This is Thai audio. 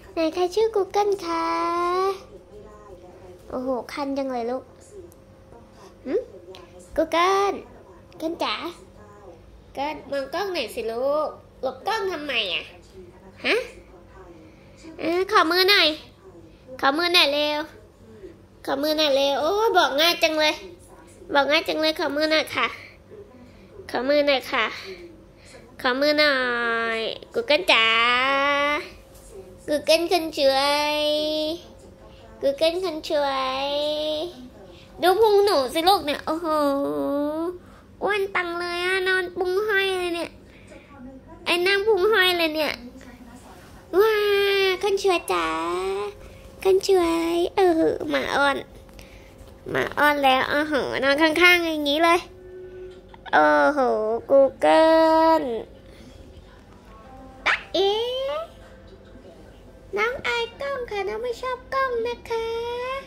ไหนใครชื่อ Google คะโอ้โหคันจังเลยลูกGoogle กันจ๋าก็มองกล้องหน่อยสิลูกหลบกล้องทำไมอ่ะฮะขอมือหน่อยขอมือหน่อยเร็วขอมือหน่อยเร็วโอ้บอกง่ายจังเลยบอกง่ายจังเลยขอมือหน่อยค่ะขอมือหน่อยค่ะขอมือหน่อย Google จ๋า Google คนสวย Google คนสวยดูพุงหนูสิลูกเนี่ยโอ้โหอ้วนตังเลยอะนอนพุงห้อยเลยเนี่ยไอ้นั่งพุงห้อยเลยเนี่ยว้าคนสวยจ๋าคนสวยหมาอ้อนแล้วนอนข้างๆอย่างนี้เลยโอ้โห Google เอ๊ะน้องอายกล้องค่ะน้องไม่ชอบกล้องนะคะ